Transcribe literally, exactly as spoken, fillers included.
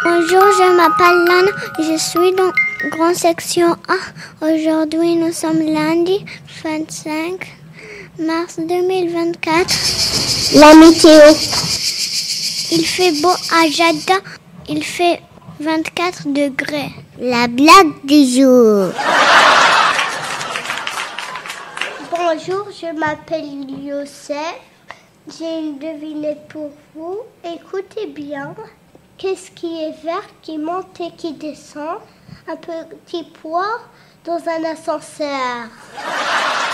Bonjour, je m'appelle Lana, je suis dans grande section A. Aujourd'hui, nous sommes lundi vingt-cinq mars deux mille vingt-quatre. La météo. Il fait beau à Jada, il fait vingt-quatre degrés. La blague du jour. Bonjour, je m'appelle Youssef. J'ai une devinette pour vous. Écoutez bien. Qu'est-ce qui est vert, qui monte et qui descend? Un petit pois dans un ascenseur.